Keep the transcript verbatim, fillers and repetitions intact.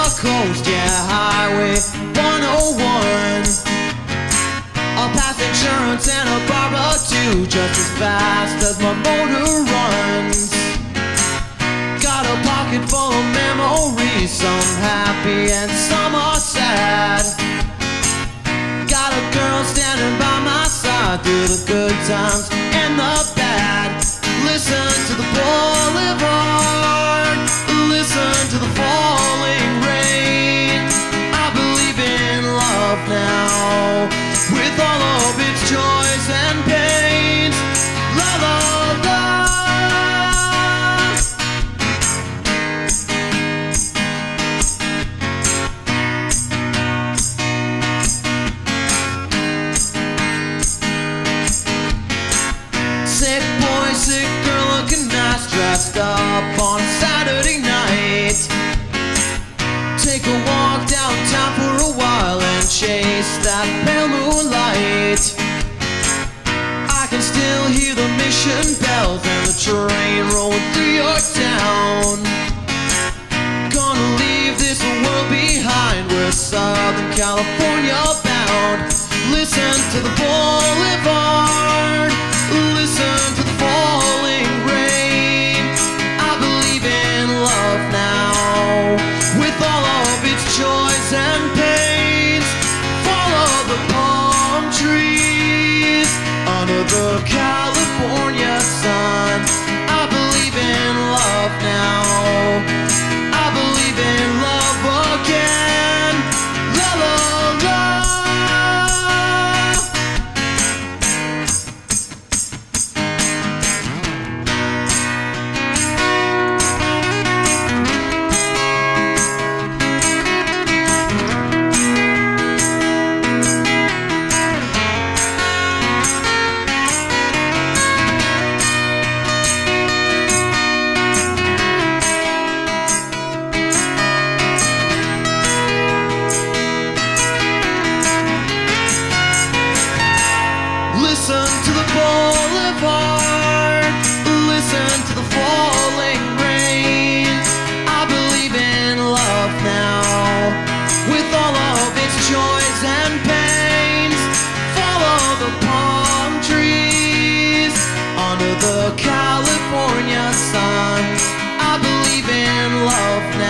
the coast, yeah, Highway one oh one. I'll pass insurance and a Barbara too, just as fast as my motor runs. Got a pocket full of memories, some happy and some are sad. Got a girl standing by my side through the good times and the bad. Listen to the boulevard, listen to the falling rain. I believe in love now, with all of its joys and pains. La la la. Sick boy, sick girl looking nice, dressed up on a Saturday night. Take a walk downtown for a while and chase that pale moonlight. I can still hear the Mission bells and the train rolling through your town. Gonna leave this world behind, we're Southern California bound. Listen to the boulevard, listen to the falling rain. I believe in love now, with all of its joys and pains. Follow the palm trees under the California sun. I believe in love now, I believe in love again. La la la. Listen to the boulevard, listen to the falling rain. I believe in love now, with all of its joys and pains. Follow the palm trees under the California sun. I believe in love now.